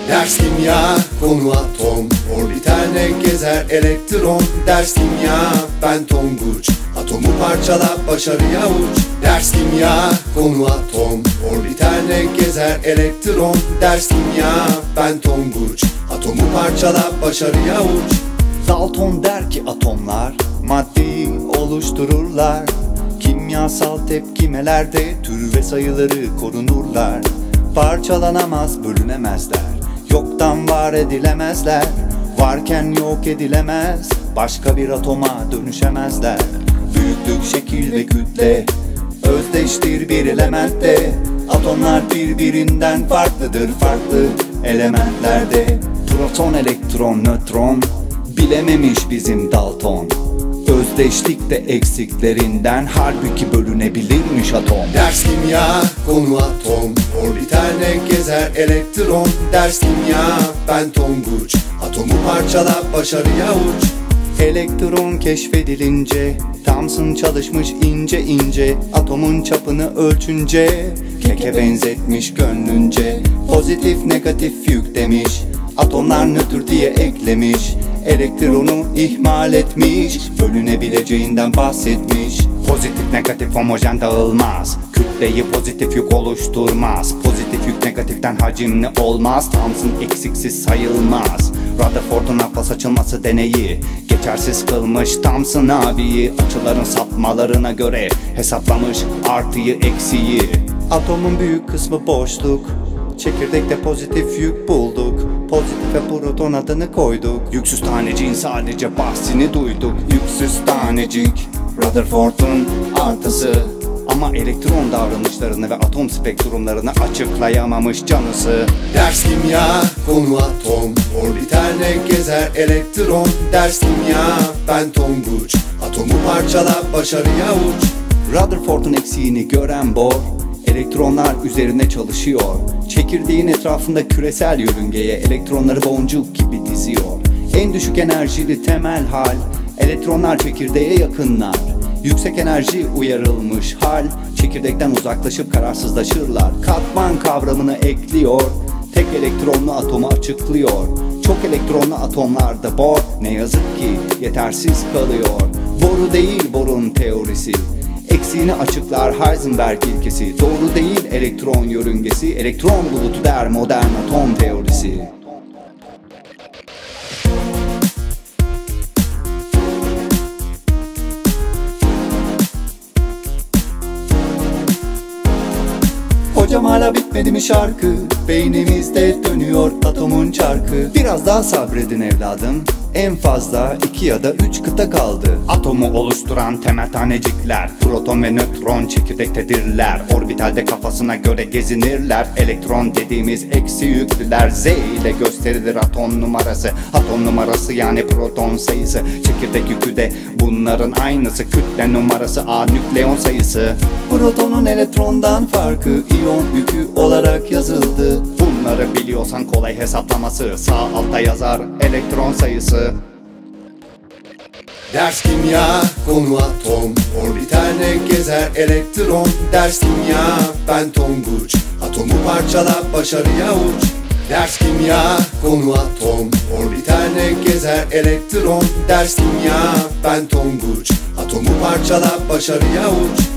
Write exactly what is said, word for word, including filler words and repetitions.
Ders kimya, konu atom, orbiterde gezer elektron. Ders kimya, ben Tonguç, atomu parçala başarıya uç. Ders kimya, konu atom, orbiterde gezer elektron. Ders kimya, ben Tonguç, atomu parçala başarıya uç. Dalton der ki atomlar maddeyi oluştururlar. Kimyasal tepkimelerde tür ve sayıları korunurlar. Parçalanamaz, bölünemezler, yoktan var edilemezler. Varken yok edilemez, başka bir atoma dönüşemezler. Büyüklük, şekil ve kütle özdeştir bir elementte. Atomlar birbirinden farklıdır, farklı elementlerde. Proton, elektron, nötron bilememiş bizim Dalton. Özdeşlik de eksiklerinden, halbuki bölünebilirmiş atom. Ders kimya, konu atom, orbiterde gezer elektron. Ders kimya, ben Tonguç, atomu parçala başarıya uç. Elektron keşfedilince Thomson çalışmış ince ince. Atomun çapını ölçünce keke benzetmiş gönlünce. Pozitif negatif yük demiş, atomlar nötr diye eklemiş. Elektronu ihmal etmiş, bölünebileceğinden bahsetmiş. Pozitif negatif homojen dağılmaz, kütleyi pozitif yük oluşturmaz. Pozitif yük negatiften hacimli olmaz, Thomson eksiksiz sayılmaz. Rutherford'un atlas açılması deneyi geçersiz kılmış Thomson abiyi. Açıların sapmalarına göre hesaplamış artıyı eksiği. Atomun büyük kısmı boşluk, çekirdekte pozitif yük bulduk. Pozitife proton adını koyduk. Yüksüz taneciğin sadece bahsini duyduk. Yüksüz tanecik Rutherford'un artısı, ama elektron davranışlarını ve atom spektrumlarını açıklayamamış canısı. Ders kimya, konu atom, orbiterde gezer elektron. Ders kimya, ben Tonguç, atomu parçala başarıya uç. Rutherford'un eksiğini gören Bohr, elektronlar üzerine çalışıyor. Çekirdeğin etrafında küresel yörüngeye elektronları boncuk gibi diziyor. En düşük enerjili temel hal, elektronlar çekirdeğe yakınlar. Yüksek enerji uyarılmış hal, çekirdekten uzaklaşıp kararsızlaşırlar. Katman kavramını ekliyor, tek elektronlu atomu açıklıyor. Çok elektronlu atomlarda Bohr ne yazık ki yetersiz kalıyor. Boru değil Bohr'un teorisi, eksiğini açıklar Heisenberg ilkesi. Doğru değil elektron yörüngesi, elektron bulutu der modern atom teorisi. Hocam hala bitmedi mi şarkı? Beynimizde dönüyor atomun çarkı. Biraz daha sabredin evladım, en fazla iki ya da üç kıta kaldı. Atomu oluşturan temel tanecikler, proton ve nötron çekirdektedirler. Orbitalde kafasına göre gezinirler. Elektron dediğimiz eksi yüklüler. Z ile gösterilir atom numarası. Atom numarası yani proton sayısı. Çekirdek yükü de bunların aynısı. Kütle numarası A, nükleon sayısı. Protonun elektrondan farkı iyon yükü olarak yazıldı. Bunları biliyorsan kolay hesaplaması. Sağ altta yazar elektron sayısı. Ders kimya, konu atom, orbiterde gezer elektron. Ders kimya, ben Tonguç, atomu parçala başarıya uç. Ders kimya, konu atom, orbiterde gezer elektron. Ders kimya, ben Tonguç, atomu parçala başarıya uç.